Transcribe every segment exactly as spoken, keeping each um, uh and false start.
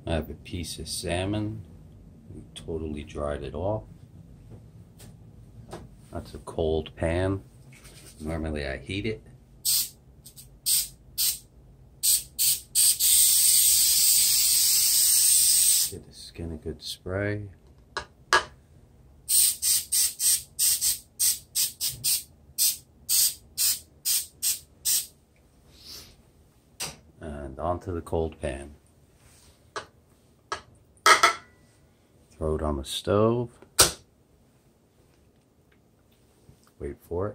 I have a piece of salmon. We totally dried it off. That's a cold pan. Normally I heat it. Give the skin a good spray. And onto the cold pan. Throw it on the stove. Wait for it.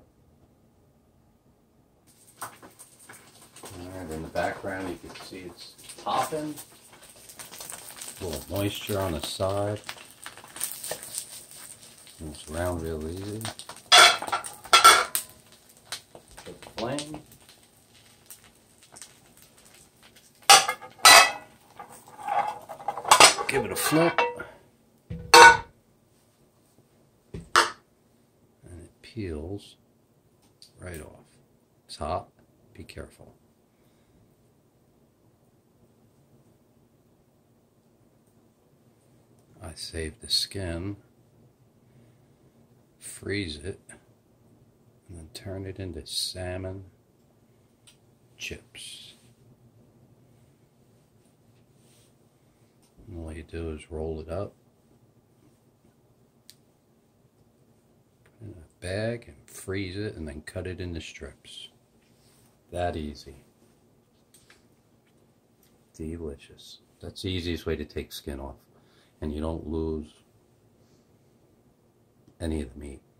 Alright, in the background you can see it's popping. A little moisture on the side. Moves around real easy. Put the flame. Give it a flip. And it peels right off. It's hot. Be careful. I save the skin, freeze it, and then turn it into salmon chips. And all you do is roll it up, put it in a bag, and freeze it, and then cut it into strips. That easy. Delicious. That's the easiest way to take skin off. And you don't lose any of the meat.